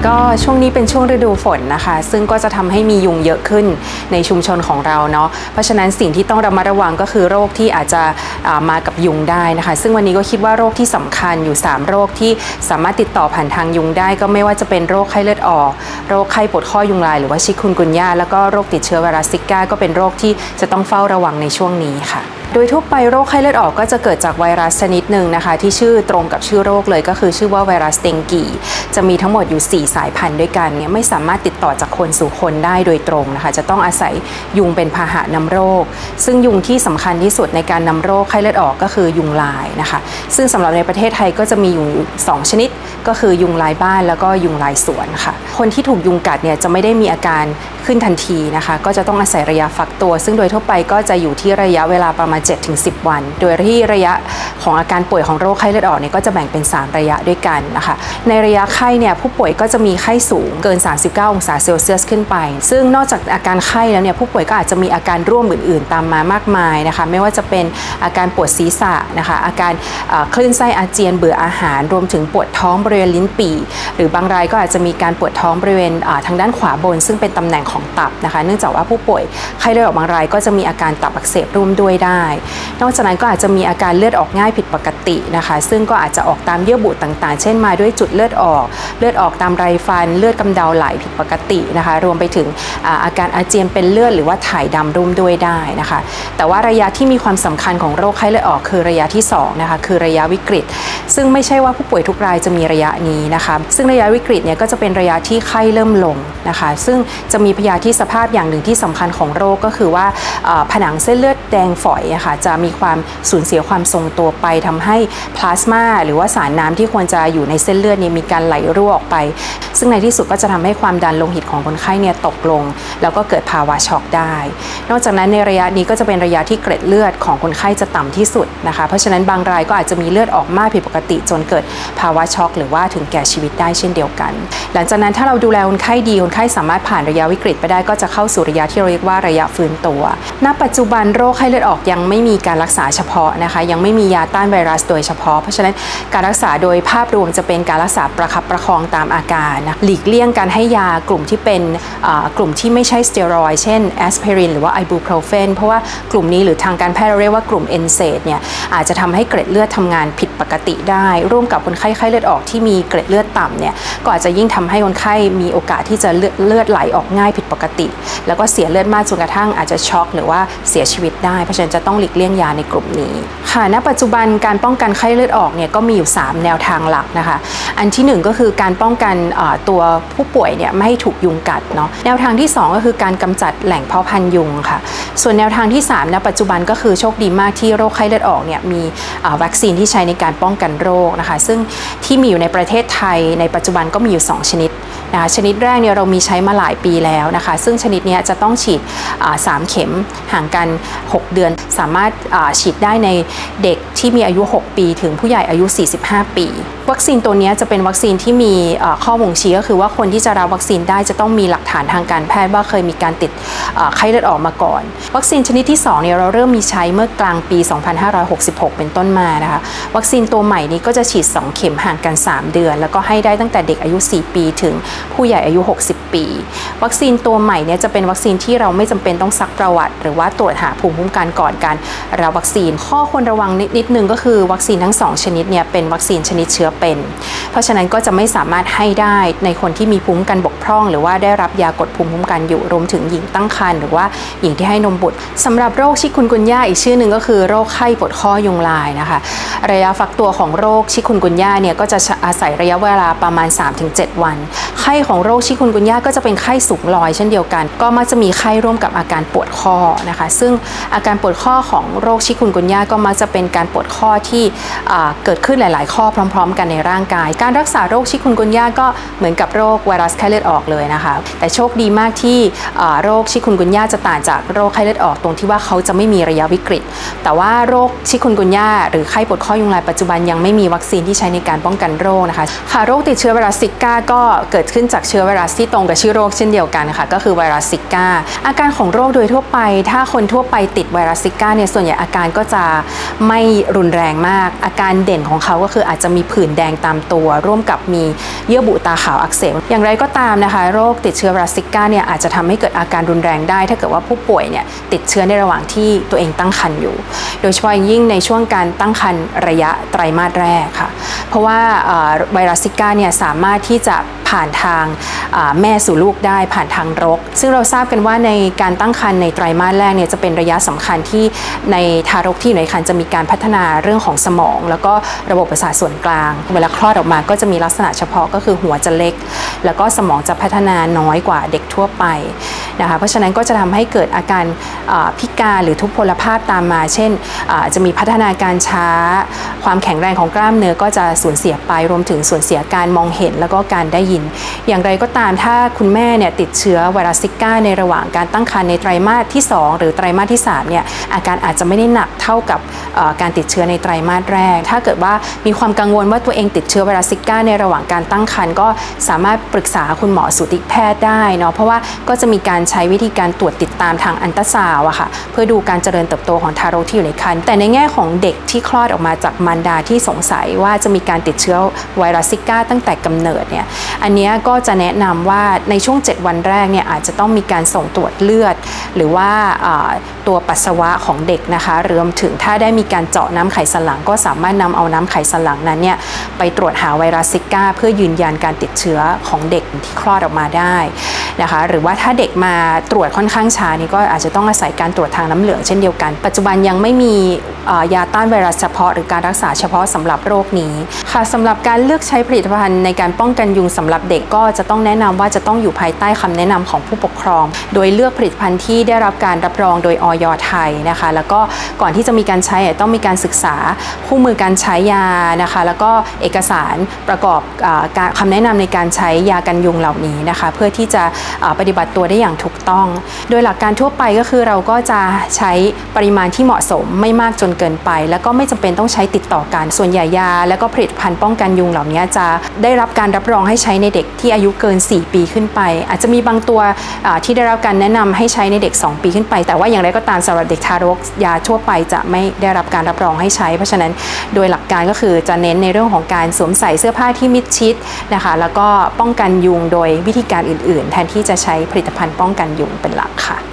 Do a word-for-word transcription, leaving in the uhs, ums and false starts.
ก็ช่วงนี้เป็นช่วงฤดูฝนนะคะซึ่งก็จะทำให้มียุงเยอะขึ้นในชุมชนของเราเนาะเพราะฉะนั้นสิ่งที่ต้องระมัดระวังก็คือโรคที่อาจจะมากับยุงได้นะคะซึ่งวันนี้ก็คิดว่าโรคที่สำคัญอยู่สามโรคที่สามารถติดต่อผ่านทางยุงได้ก็ไม่ว่าจะเป็นโรคไข้เลือดออกโรคไข้ปวดข้อยุงลายหรือว่าชิคุนกุนย่าแล้วก็โรคติดเชื้อไวรัสซิก้าก็เป็นโรคที่จะต้องเฝ้าระวังในช่วงนี้ค่ะโดยทั่วไปโรคไข้เลือดออกก็จะเกิดจากไวรัสชนิดหนึ่งนะคะที่ชื่อตรงกับชื่อโรคเลยก็คือชื่อว่าไวรัสเดงกีจะมีทั้งหมดอยู่สี่สายพันธุ์ด้วยกันเนี่ยไม่สามารถติดต่อจากคนสู่คนได้โดยตรงนะคะจะต้องอาศัยยุงเป็นพาหะนำโรคซึ่งยุงที่สำคัญที่สุดในการนำโรคไข้เลือดออกก็คือยุงลายนะคะซึ่งสำหรับในประเทศไทยก็จะมีอยู่สองชนิดก็คือยุงลายบ้านแล้วก็ยุงลายสวนค่ะคนที่ถูกยุงกัดเนี่ยจะไม่ได้มีอาการขึ้นทันทีนะคะก็จะต้องอาศัยระยะฟักตัวซึ่งโดยทั่วไปก็จะอยู่ที่ระยะเวลาประมาณ เจ็ดถึงสิบ วันโดยที่ระยะของอาการป่วยของโรคไข้เลือดออกเนี่ยก็จะแบ่งเป็นสามระยะด้วยกันนะคะในระยะไข้เนี่ยผู้ป่วยก็จะมีไข้สูงเกินสามสิบเก้าองศาเซลเซียสขึ้นไปซึ่งนอกจากอาการไข้แล้วเนี่ยผู้ป่วยก็อาจจะมีอาการร่วมอื่นๆตามมามากมายนะคะไม่ว่าจะเป็นอาการปวดศีรษะนะคะอาการคลื่นไส้อาเจียนเบื่ออาหารรวมถึงปวดท้องบริเวณลิ้นปี่หรือบางรายก็อาจจะมีการปวดท้องบริเวณทางด้านขวาบนซึ่งเป็นตำแหน่งของตับนะคะเนื่องจากว่าผู้ป่วยไข้เลือดออกบางรายก็จะมีอาการตับอักเสบร่วมด้วยได้นอกจากนั้นก็อาจจะมีอาการเลือดออกง่ายผิดปกตินะคะซึ่งก็อาจจะออกตามเยื่อบุต่างๆเช่นมาด้วยจุดเลือดออกเลือดออกตามไรฟันเลือดกำเดาไหลผิดปกตินะคะรวมไปถึงอาการอาเจียนเป็นเลือดหรือว่าถ่ายดำร่วมด้วยได้นะคะแต่ว่าระยะที่มีความสำคัญของโรคไข้เลือดออกคือระยะที่สองนะคะคือระยะวิกฤตซึ่งไม่ใช่ว่าผู้ป่วยทุกรายจะมีระยะนี้นะคะซึ่งระยะวิกฤตเนี่ยก็จะเป็นระยะที่ไข้เริ่มลงนะคะซึ่งจะมีพยาธิสภาพอย่างหนึ่งที่สำคัญของโรคก็คือว่าผนังเส้นเลือดแดงฝอยอะค่ะจะมีความสูญเสียความทรงตัวไปทำให้พลาสมาหรือว่าสารน้ำที่ควรจะอยู่ในเส้นเลือดเนี่ยมีการไหลรั่วออกไปซึ่งในที่สุดก็จะทำให้ความดันโลหิตของคนไข้เนี่ยตกลงแล้วก็เกิดภาวะช็อกได้นอกจากนั้นในระยะนี้ก็จะเป็นระยะที่เกล็ดเลือดของคนไข้จะต่ำที่สุดนะคะเพราะฉะนั้นบางรายก็อาจจะมีเลือดออกมากผิดปกติจนเกิดภาวะช็อกหรือว่าถึงแก่ชีวิตได้เช่นเดียวกันหลังจากนั้นถ้าเราดูแลคนไข้ดีคนไข้สามารถผ่านระยะวิกฤตไปได้ก็จะเข้าสู่ระยะที่เราเรียกว่าระยะฟื้นตัวณปัจจุบันโรคไข้เลือดออกยังไม่มีการรักษาเฉพาะนะคะยังไม่มียาต้านไวรัสโดยเฉพาะเพราะฉะนั้นการรักษาโดยภาพรวมจะเป็นการรักษาประคับประคองตามอาการนะหลีกเลี่ยงการให้ยากลุ่มที่เป็นกลุ่มที่ไม่ใช่สเตียรอยด์เช่นแอสไพรินหรือว่าไอบูโพรเฟนเพราะว่ากลุ่มนี้หรือทางการแพทย์เราเรียกว่ากลุ่มเอนเซดเนี่ยอาจจะทำให้เกล็ดเลือดทำงานผิดปกติได้ร่วมกับคนไข้ไข้เลือดออกที่มีเกล็ดเลือดต่ำเนี่ยก็อาจจะยิ่งทำให้คนไข้มีโอกาสที่จะเลือดไหลออกง่ายผิดปกติแล้วก็เสียเลือดมากจนกระทั่งอาจจะช็อกหรือว่าเสียชีวิตได้เพราะฉะนั้นจะต้องหลีกเลี่ยงยาในกลุ่มนี้ค่ะณปัจจุบันการป้องกันไข้เลือดออกเนี่ยก็มีอยู่สามแนวทางหลักนะคะอันที่หนึ่งก็คือการป้องกันตัวผู้ป่วยเนี่ยไม่ให้ถูกยุงกัดเนาะแนวทางที่สองก็คือการกำจัดแหล่งเพาะพันธุ์ยุงค่ะส่วนแนวทางที่สามณปัจจุบันก็คือโชคดีมากที่โรคไข้เลือดออกเนี่ยมีวัคซีนที่ใช้ในการป้องกันโรคนะคะซึ่งที่มีอยู่ในประเทศไทยในปัจจุบันก็มีอยู่สองชนิดนะคะชนิดแรกเนี่ยเรามีใช้มาหลายปีแล้วนะคะซึ่งชนิดนี้จะต้องฉีดสามเข็มห่างกันหกเดือนสามารถฉีดได้ในเด็กที่มีอายุหกปีถึงผู้ใหญ่อายุสี่สิบห้าปีวัคซีนตัวนี้จะเป็นวัคซีนที่มีข้อบ่งชี้ก็คือว่าคนที่จะรับวัคซีนได้จะต้องมีหลักฐานทางการแพทย์ว่าเคยมีการติดไข้เลือดออกมาก่อนวัคซีนชนิดที่สองเนี่ยเราเริ่มมีใช้เมื่อกลางปีสองพันห้าร้อยหกสิบหกเป็นต้นมานะคะวัคซีนตัวใหม่นี้ก็จะฉีดสองเข็มห่างกันสามเดือนแล้วก็ให้ได้ตั้งแต่เด็กอายุสี่ปีถึงผู้ใหญ่อายุหกสิบปีวัคซีนตัวใหม่เนี่ยจะเป็นวัคซีนที่เราไม่จำเป็นต้องซักประวัติหรือว่าตรวจหาภูมิคุ้มกันก่อนการรับวัคซีนข้อควรระวังนิดนึงก็คือวัคซีนทั้งสองชนิดเนี่ยเป็นวัคซีนชนิดเชื้อเป็นเพราะฉะนั้นก็จะไม่สามารถให้ได้ในคนที่มีภูมิคุ้มกันบกพร่องหรือว่าได้รับยากดภูมิคุ้มกันอยู่รวมถึงหญิงตั้งครรภ์หรือว่าหญิงที่ให้นมบุตรสำหรับโรคชิคุนกุนย่าอีกชื่อหนึ่งก็คือโรคไข้ปวดข้อยุงลายนะคะระยะฟักตัวของโรคชิคุนกุนย่าเนี่ยก็จะอาศัยระยะเวลาประมาณ สามถึงเจ็ด วันไข้ของโรคชิคุนกุนย่าก็จะเป็นไข้สูงลอยเช่นเดียวกันก็มักจะมีไข้ร่วมกับอาการปวดข้อนะคะซึ่งอาการปวดข้อของโรคชิคุนกุนย่าก็มักจะเป็นการปวดข้อที่เกิดขึ้นหลายๆข้อพร้อมๆกันในร่างกายการรักษาโรคชิคุนกุนย่าก็เหมือนกับโรคไวรัสไข้เลือดออกเลยนะคะแต่โชคดีมากที่โรคชิคุนกุนย่าจะต่างจากโรคไข้เลือดออกตรงที่ว่าเขาจะไม่มีระยะวิกฤตแต่ว่าโรคชิคุนกุนย่าหรือไข้ปวดข้อยุงลายปัจจุบันยังไม่มีวัคซีนที่ใช้ในการป้องกันโรคนะคะค่ะโรคติดเชื้อไวรัสซิก้าก็เกิดขึ้นจากเชื้อไวรัสที่ตรงกับชื่อโรคเช่นเดียวกันค่ะก็คือไวรัสซิก้าอาการของโรคโดยทั่วไปถ้าคนทั่วไปติดไวรัสซิก้าเนี่ยส่วนใหญ่อาการก็จะไม่รุนแรงมากอาการเด่นของเขาก็คืออาจจะมีผื่นแดงตามตัวร่วมกับมีเยื่อบุตาขาวอักเสบอย่างไรก็ตามนะคะโรคติดเชื้อไวรัสซิก้าเนี่ยอาจจะทำให้เกิดอาการรุนแรงได้ถ้าเกิดว่าผู้ป่วยเนี่ยติดเชื้อในระหว่างที่ตัวเองตั้งครรภ์อยู่โดยเฉพาะยิ่งในช่วงการตั้งครรภ์ระยะไตรมาสแรกค่ะเพราะว่าไวรัสซิก้าเนี่ยสามารถที่จะผ่านทางแม่สู่ลูกได้ผ่านทางรกซึ่งเราทราบกันว่าในการตั้งครรภ์ในไตรมาสแรกเนี่ยจะเป็นระยะสำคัญที่ในทารกที่อยู่ในครรภ์จะมีการพัฒนาเรื่องของสมองแล้วก็ระบบประสาทส่วนกลางเวลาคลอดออกมาก็จะมีลักษณะเฉพาะก็คือหัวจะเล็กแล้วก็สมองจะพัฒนาน้อยกว่าเด็กทั่วไปนะคะเพราะฉะนั้นก็จะทำให้เกิดอาการพิการหรือทุพพลภาพตามมาเช่นจะมีพัฒนาการช้าความแข็งแรงของกล้ามเนื้อก็จะสูญเสียไปรวมถึงสูญเสียการมองเห็นแล้วก็การได้ยินอย่างไรก็ตามถ้าคุณแม่เนี่ยติดเชื้อไวรัสซิก้าในระหว่างการตั้งครรภ์ในไตรมาสที่สองหรือไตรมาสที่สามเนี่ยอาการอาจจะไม่ได้หนักเท่ากับการติดเชื้อในไตรมาสแรกถ้าเกิดว่ามีความกังวลว่าตัวเองติดเชื้อไวรัสซิก้าในระหว่างการตั้งครรภ์ก็สามารถปรึกษาคุณหมอสูติแพทย์ได้เนาะเพราะว่าก็จะมีการใช้วิธีการตรวจติดตามทางอัลตราซาวด์อะค่ะเพื่อดูการเจริญเติบโตของทารกที่อยู่ในครรภ์แต่ในแง่ของเด็กที่คลอดออกมาจากมารดาที่สงสัยว่าจะมีการติดเชื้อไวรัสซิก้าตั้งแต่กำเนิดเนี่ยอันนี้ก็จะแนะนำว่าในช่วงเจ็ดวันแรกเนี่ยอาจจะต้องมีการส่งตรวจเลือดหรือว่าตัวปัสสาวะของเด็กนะคะรวมถึงถ้าได้มีการเจาะน้ำไขสันหลังก็สามารถนำเอาน้ำไขสันหลังนั้นเนี่ยไปตรวจหาไวรัสซิก้าเพื่อยืนยันการติดเชื้อของเด็กที่คลอดออกมาได้นะคะหรือว่าถ้าเด็กมาตรวจค่อนข้างช้านี่ก็อาจจะต้องอาศัยการตรวจทางน้ำเหลืองเช่นเดียวกันปัจจุบันยังไม่มียาต้านไวรัสเฉพาะหรือการรักษาเฉพาะสำหรับโรคนี้ค่ะสำหรับการเลือกใช้ผลิตภัณฑ์ในการป้องกันยุงสำหรับเด็กก็จะต้องแนะนำว่าจะต้องอยู่ภายใต้คำแนะนำของผู้ปกครองโดยเลือกผลิตภัณฑ์ที่ได้รับการรับรองโดยอย.ไทยนะคะแล้วก็ก่อนที่จะมีการใช้ต้องมีการศึกษาคู่มือการใช้ยานะคะแล้วก็เอกสารประกอบคำแนะนำในการใช้ยากันยุงเหล่านี้นะคะเพื่อที่จะปฏิบัติตัวได้อย่างถูกต้องโดยหลักการทั่วไปก็คือเราก็จะใช้ปริมาณที่เหมาะสมไม่มากจนเกินไปแล้วก็ไม่จำเป็นต้องใช้ติดต่อกันส่วนใหญ่ยาแล้วก็ผลิตภัณฑ์ป้องกันยุงเหล่านี้จะได้รับการรับรองให้ใช้ในเด็กที่อายุเกินสี่ปีขึ้นไปอาจจะมีบางตัวที่ได้รับการแนะนำให้ใช้ในเด็กสองปีขึ้นไปแต่ว่าอย่างไรก็ตามสำหรับเด็กทารกยาทั่วไปจะไม่ได้รับการรับรองให้ใช้เพราะฉะนั้นโดยหลักการก็คือจะเน้นในเรื่องของการสวมใส่เสื้อผ้าที่มิดชิดนะคะแล้วก็ป้องกันยุงโดยวิธีการอื่นๆแทนที่จะใช้ผลิตภัณฑ์ป้องกันยุงเป็นหลักค่ะ